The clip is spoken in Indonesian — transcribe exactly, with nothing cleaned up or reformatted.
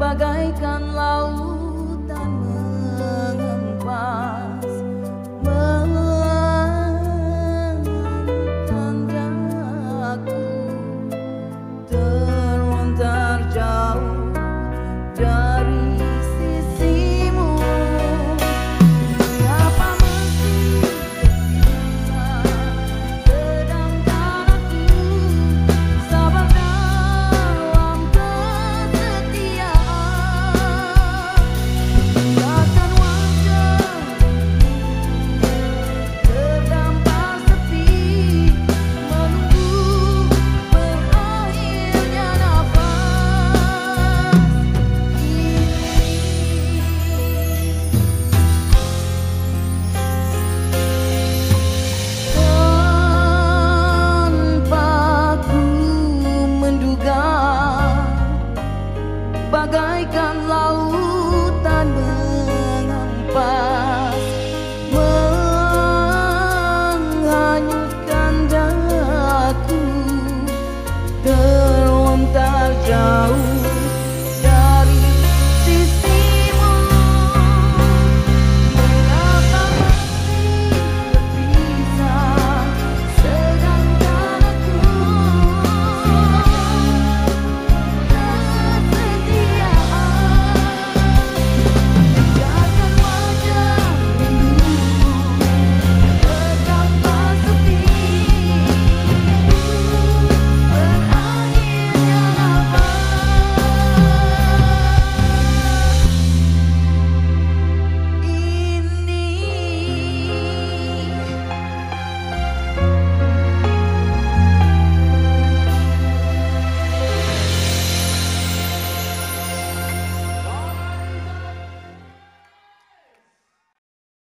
bagaikan lautan mengempas, menghanyutkan daku, terlontar jauh dari sisimu. Siapa mesti sedangkan aku sabar dalam kesetiaan. Biarkan wajahmu terdampar sepi, menunggu berakhirnya nafas ini. Tanpa ku menduga, bagaikan lautan mengempas, menghanyutkan daku, terlontar jauh